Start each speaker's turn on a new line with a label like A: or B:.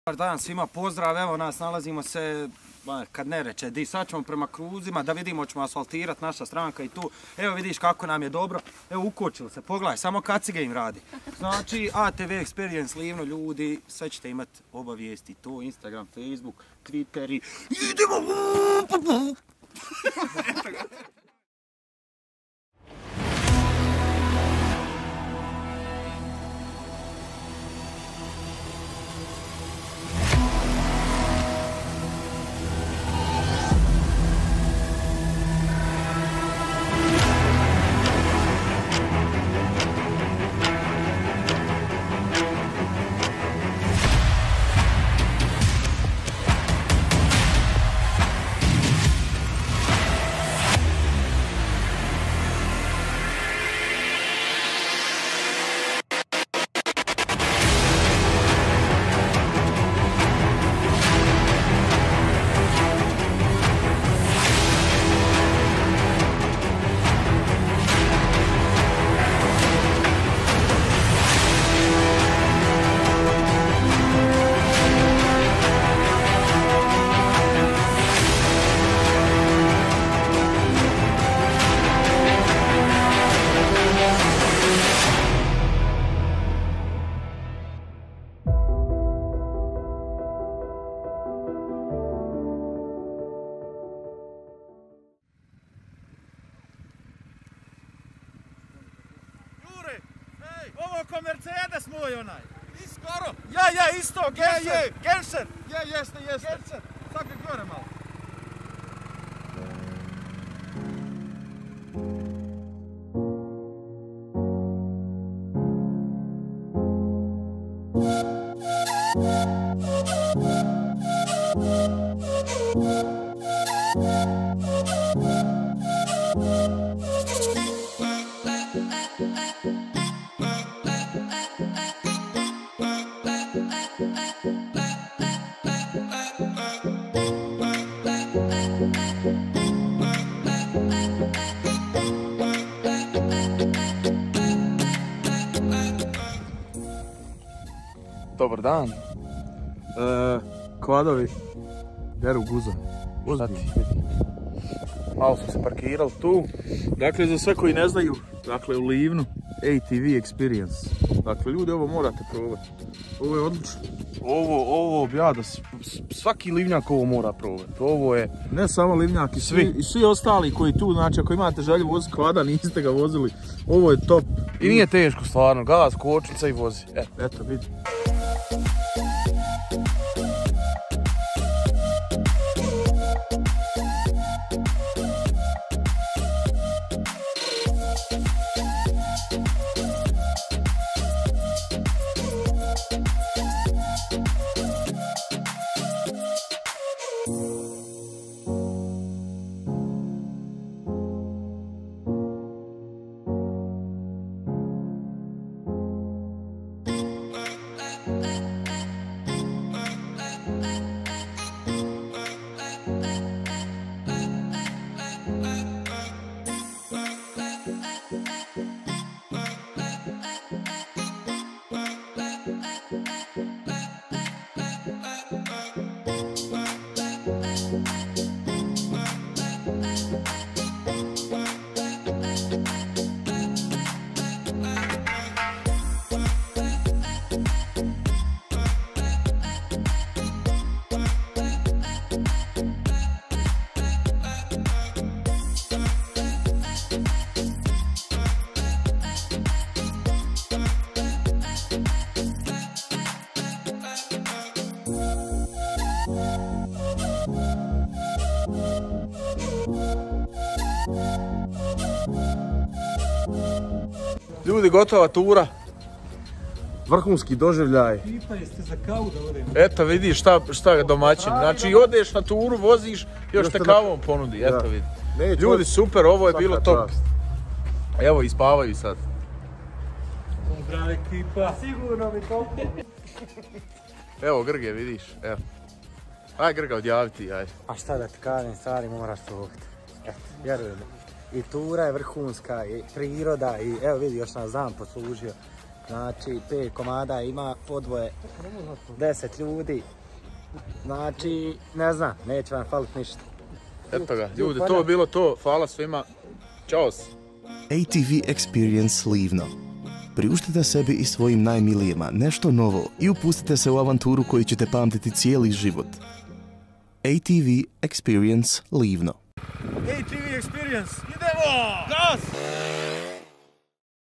A: Dobar dan svima, pozdrav, evo nas nalazimo se, kad ne reče, di sad ćemo prema kruzima da vidimo, ćemo asfaltirati naša stranka i tu, evo vidiš kako nam je dobro, evo ukočili se, pogledaj, samo kacige im radi. Znači, ATV Experience Livno ljudi, sve ćete imati obavijesti, to, Instagram, Facebook, Twitter i idemo!
B: Ovo ko Mercedes moj onaj.
A: I skoro.
B: Ja, isto, Genser. Genser.
A: Jeste.
B: Genser. Sad ga gore malo. Dobar dan. Kvadovi deru guza. Malo smo se parkirali tu. Dakle, za sve koji ne znaju, dakle u Livnu ATV Experience. Dakle, ljudi, ovo morate probati. Ovo je odlično. Ovo ja da svaki livnjak ovo mora probati. Ovo je ne samo livnjak i svi ostali koji tu, znači ako imate želju voziti kvada, niste ga vozili, ovo je top. I nije teško stvarno, gaz, kočnica i vozi. Eto, vidi. Ljudi, gotova tura. Vrhunski doživljaj.
A: Pitali ste za kavu da odemo.
B: Eto vidiš šta je domaćin. Znači odeš na turu, voziš, još te kavom ponudi. Eto vidi. Ljudi, super, ovo je bilo top. Evo, ispavaju sad.
A: Pozdrav ekipa. Sigurno mi toliko.
B: Evo Grge, vidiš. Evo. Aj Grga, odjaviti, aj.
C: A šta da ti kažem, stvari moraš čuvati. Eto, vjerujem. I tura je vrhunska, i priroda, i evo vidi, još nas dan poslužio. Znači 5 komada ima, podvoje 10 ljudi. Znači, ne znam, neće vam faliti ništa.
B: Eto ga, ljudi, to je bilo to. Hvala svima. Ćao.
D: ATV Experience Livno. Priuštite sebi i svojim najmilijima nešto novo i upustite se u avanturu koju ćete pamtiti cijeli život. ATV Experience Livno.
B: ATV Experience, idemo! Gas!